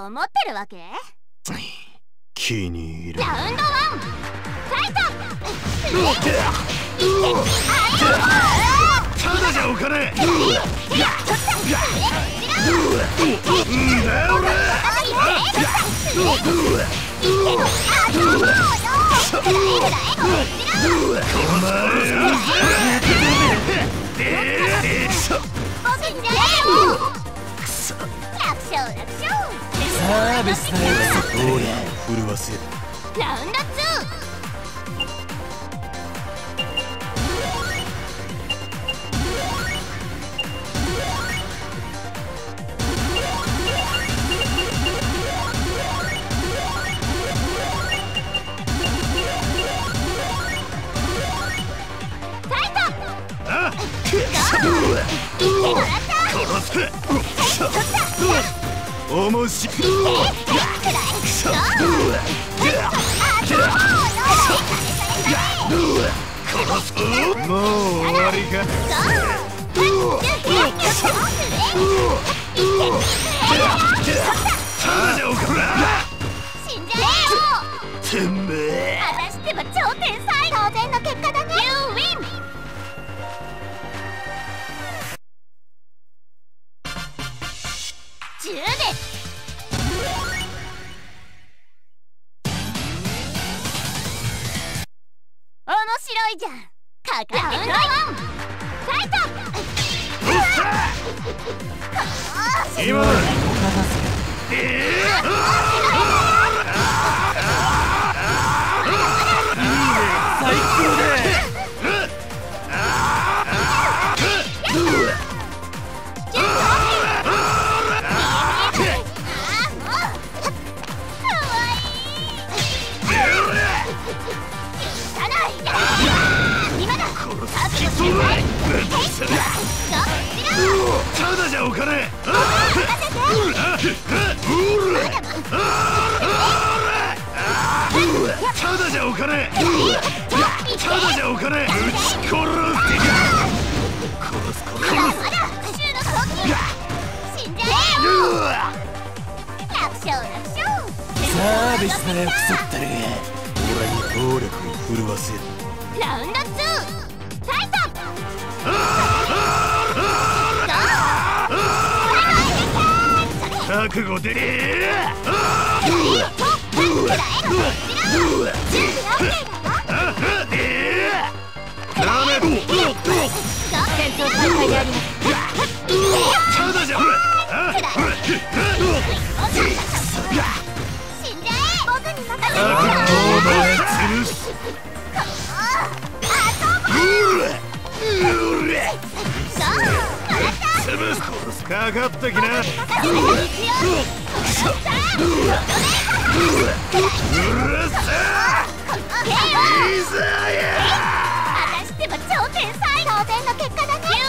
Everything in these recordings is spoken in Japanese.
と思ってるわけ？ 気に入る。 ラウンド1ファイト。 ただじゃおかねえ。サービスだよ。ほら震わせる。 ラウンド2 面白い。もう終わりか。ただじゃおかな。 死んじゃえよ。 てめえ。 果たしては超天才。当然の結果だね。You win。10です。面白いじゃん。かかってくる。ファイト。 今だ。最高だ。ただじゃおかねえ。ただじゃおかねえ。ただじゃおかねえ。撃ち殺す。サービスだよ、クソったれが。俺に暴力を振るわせる。 ラウンド2ファイト。 覚悟で。ただじゃ。かかったきな。うるさい。いざや。 果たしては超天才。当然の結果だね。You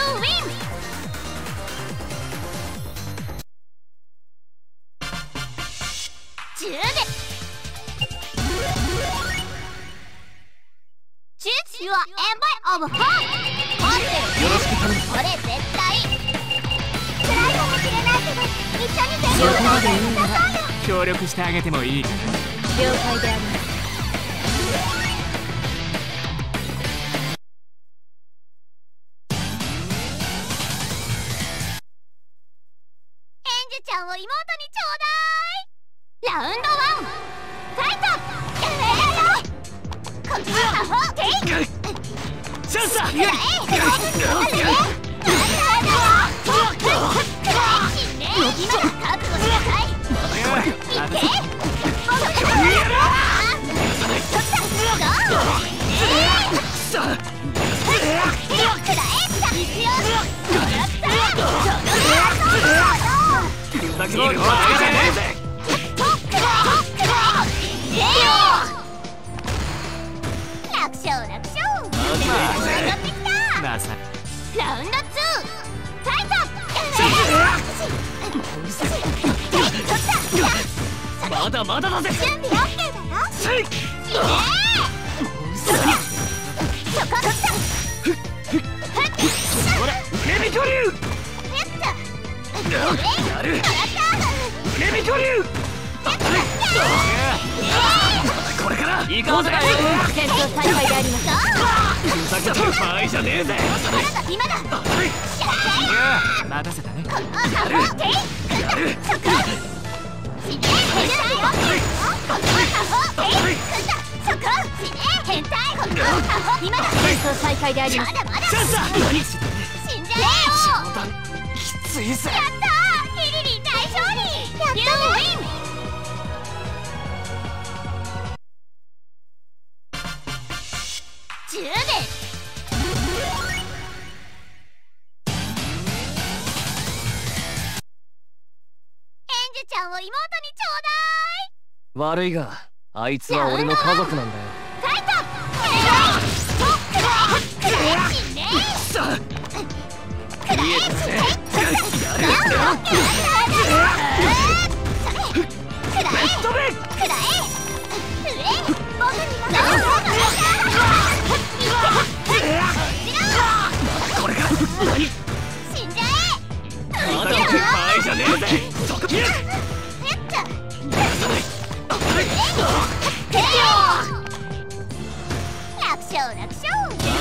win。10で。Choose your envoy of hope。よろしく頼む。これ絶対。辛いかもしれないけど、一緒に全力を出してくださいよ。 協力してあげてもいいかな。 了解であります。エンジュちゃんを妹にちょうだい。ラウンド1ファイト。こっちの魔法テイク。 チャンスだ。 ラウンド2ファイト。 まだまだだぜ。 準備 OK だよ。 せい。ほら、レミトリュウ。やる。レミトリュウ。 行こうぜ。 戦闘再開であります。 ふざけてる場合じゃねえぜ。 今だ。 待たせたね。今だ。戦闘再開であります。 何してたね。 死んじゃえよ。 きついぜ。 やったー、リリリ大勝利。やったね。10です。ちゃんを妹にちょうだい。 悪いがあいつは俺の家族なんだよ。 ファイト。 これが何？ 死んじゃえ。 まだの場合じゃねえぜ。 楽勝楽勝。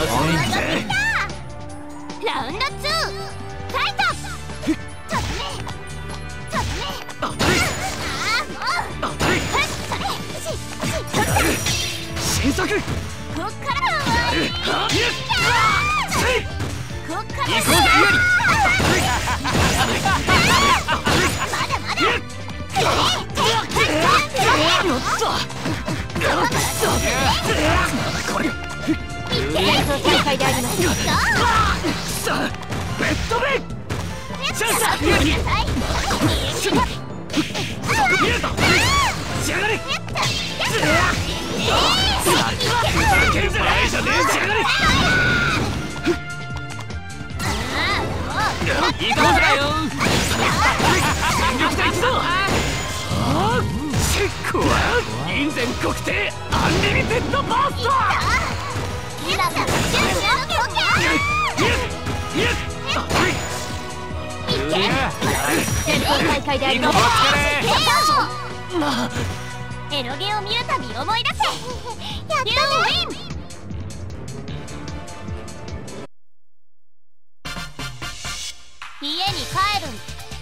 ラウンド2ファイト。ちょっとねちょっとね。ああもう新作。 こっからはこっから行こうぜ。 まだまだ。 これ戦闘再開であります。 ベッドベイ。チャンス。仕上がれ。現在じゃねえじゃがれ。行こうぜよ。全力で一度。チェックは銀全国定アンリミテッドバースト。 戦闘再開であります。エロゲを見るたび思い出せ。やったね。家に帰るん。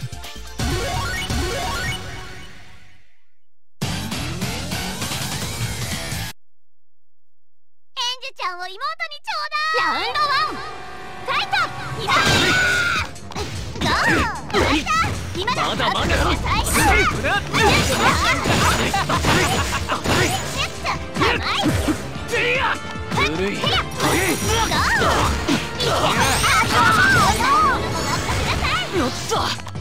ちゃんを妹にちょうだい。ラウンド1ファイト。今だ。まだまだ。 ずるい。よっと。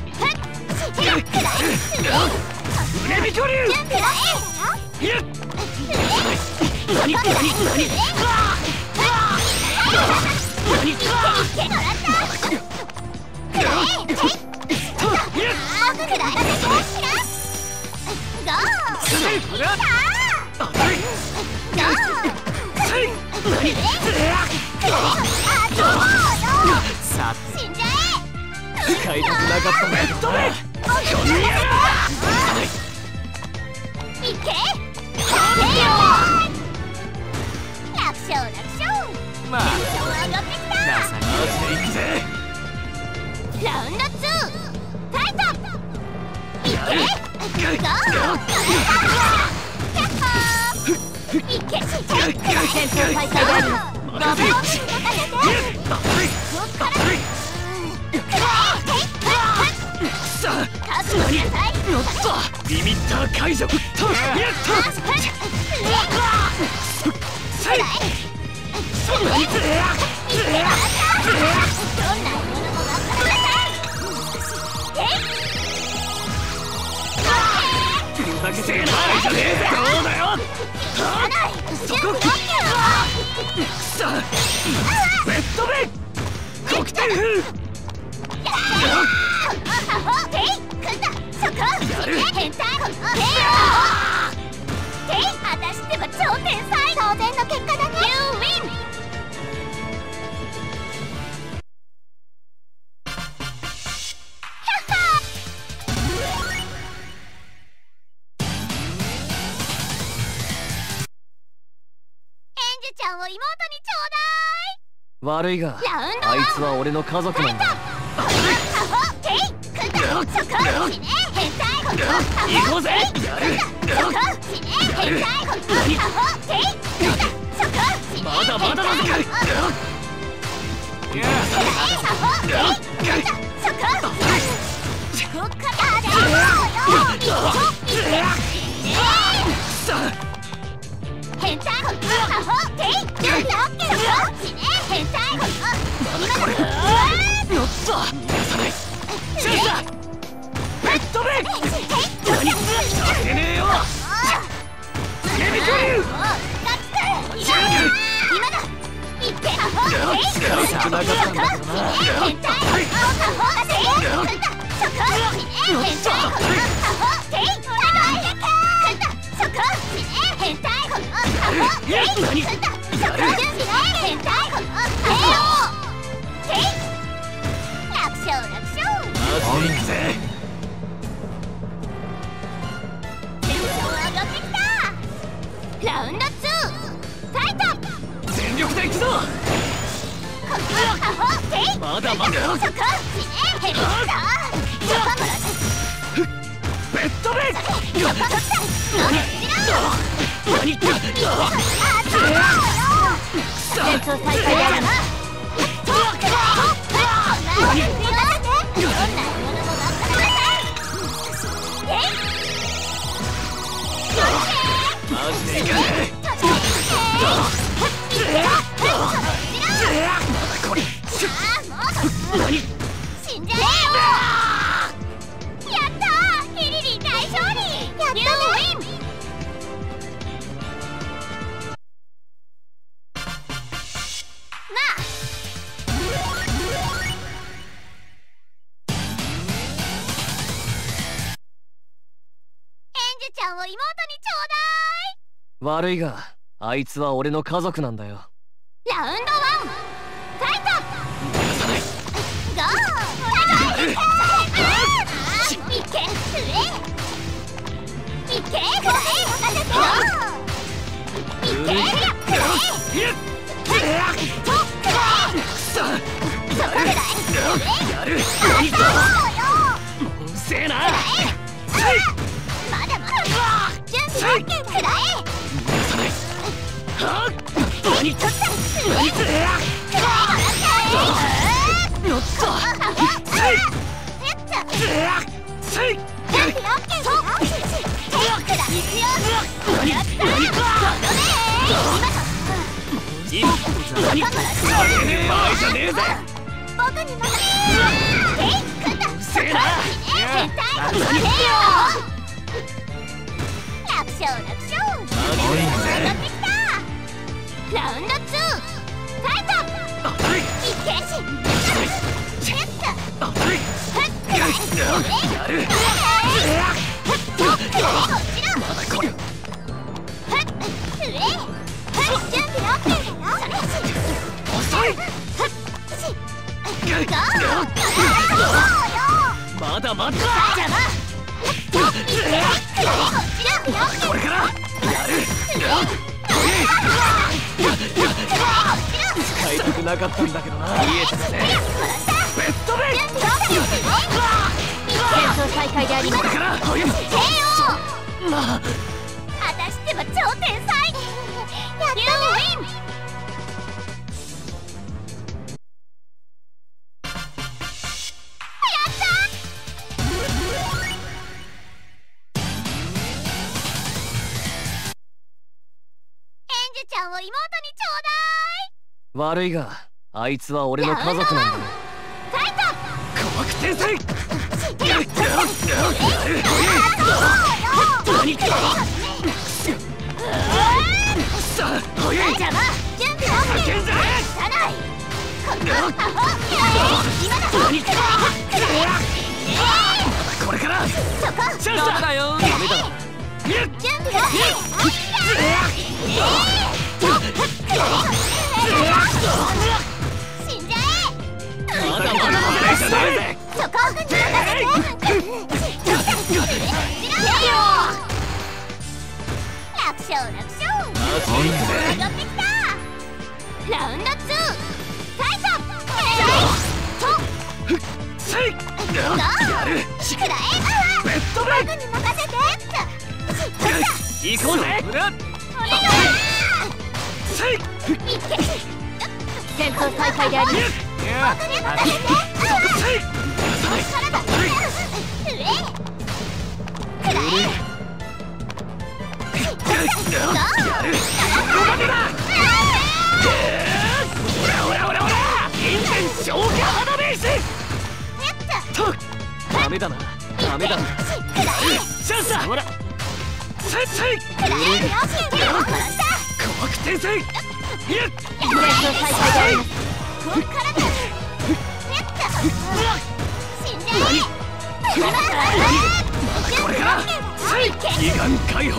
胸びきょりゅう。何何何。さあ死んじゃえ。使いたくなかったベッドメ。いけ。楽勝楽勝。まあ上がってきた。行くぜ。ラウンド2ファイト。いけ。ゴー。いけ。戦闘再開である。リミッター解除。ふざけてないじゃねえぜ。どうだよ。そこ。ベッドベイコクテル風。変態。私ってば超天才。当然の結果だね。You win。 ちゃんを妹にちょうだい。 悪いがあいつは俺の家族なんだ。 行こうぜ。まだまだだぜ。ラウンド2ファイト。全力でいくぞ。まだまだ。ベッドベイ。何か。戦争再開だな。マジでいかねえ。これ何死んじゃえよ。やったー、ヒリリン大勝利。やったね。なあエンジュちゃんを妹にちょうだい。 悪いがあいつは俺の家族なんだよ。 ラウンド1ファイト。ゴー。いけ上。いけくらえ。いけくらえ。とくらえ。そこくらえ。やる。うるせえな。まだまだ。準備 OK くらえ。何取ったラウンド2ファイト。いけし。チェック。まだ来る。準備 OK だよ。遅い。まだまだ。これからやる。 使いたくなかったんだけどな。 ベッドベイ。 戦争再開であります。KO。まあ、果たしては超天才。やったね。ちゃんを妹にちょうだい。 悪いがあいつは俺の家族なんだよ。 ファイト。 鼓膜天才。これからチャンスだよ。ダメだ。 死んじゃえ。 まだまだじゃないぜ。 そこを楽勝楽勝。上がってきた。 ラウンド2ファイト。 せいやるくらえ。 ベッドベ僕に任せて。 イ行こうぜせい戦闘再開であります。僕に任せて。 せい体上くらえ。 消化花ベースとダメだなダメだなチャンスだほらせいせい怖くてせいやっ戦闘再開であります。こっからだ。死んじゃえ。 これからせい悲願解放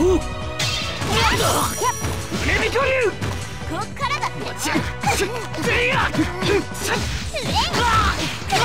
レミコ流こっからだって。 せいや